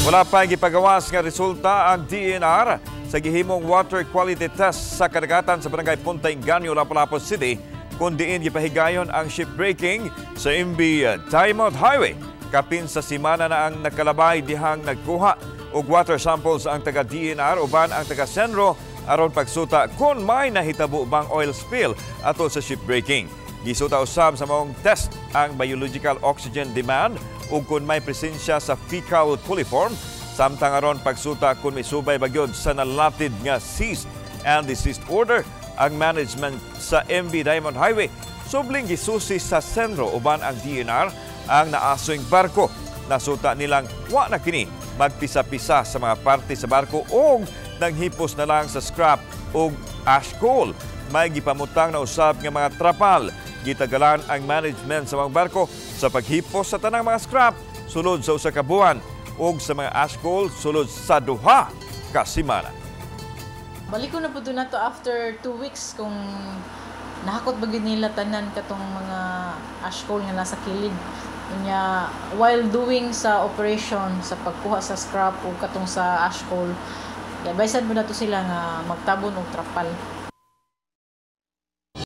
Wala pa gipagawas nga resulta ang DNR sa gihimong water quality test sa kadagatan sa barangay Punta Inganyo, Lapu-Lapu City, kung diin gipahigayon ang shipbreaking sa MB Diamond Highway. Kapin sa simana na ang nakalabay dihang nagkuha og water samples ang taga-DNR uban ang taga-Senro aron pagsuta kung may nahitabo bang oil spill atol sa shipbreaking. Gisuta usab sa maong test ang biological oxygen demand ug kung may presensya sa fecal coliform, samtang aron pagsuta kung may subay bagyod sa nalatid nga cease and desist order ang management sa MB Diamond Highway. Subling gisusi sa Senro uban ang DNR ang naasoing barko. Nasuta nilang wa na kini magpisa-pisa sa mga parte sa barko o nanghipos na lang sa scrap o ash coal. May gipamutang na usab nga mga trapal. Gitagalan ang management sa mga barko sa paghipos sa tanang mga scrap sulod sa usa ka buwan o sa mga ash coal sulod sa duha ka semana. Balik ko na po doon na to after 2 weeks kung nahakot ba nila tanan katong mga ash coal nga nasa kilid. Kanya, while doing sa operation sa pagkuha sa scrap o katong sa ash coal, advisean mo na to sila nga magtabon og trapal.